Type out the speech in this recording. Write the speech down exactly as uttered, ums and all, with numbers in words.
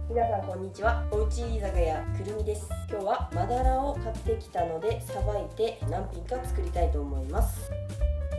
皆さんこんにちは。おうち居酒屋くるみです。今日はマダラを買ってきたのでさばいて何品か作りたいと思います。